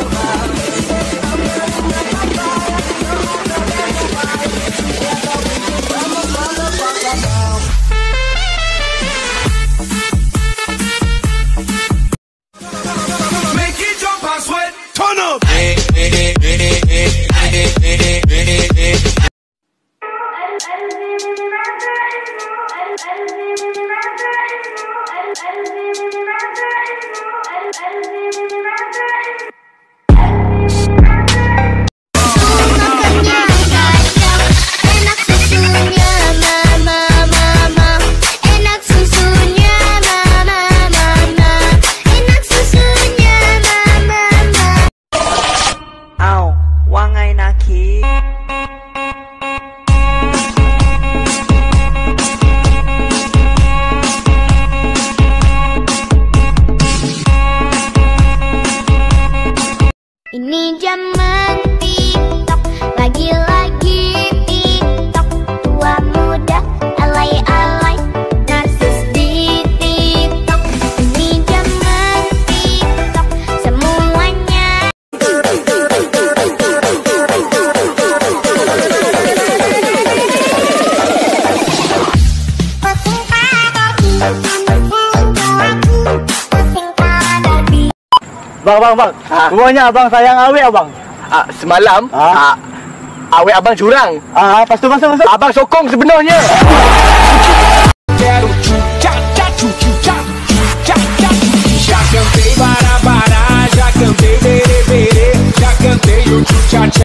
Ini zaman TikTok, lagi-lagi TikTok. Tua muda alay-alay, narsis di TikTok. Ini zaman TikTok, semuanya. Bang. Semuanya abang sayang awet abang. Semalam awet abang curang. Lepas tu masuk. Abang sokong sebenarnya. Já cantei bara, já cantei bere, já cantei o tchu-cha-cha.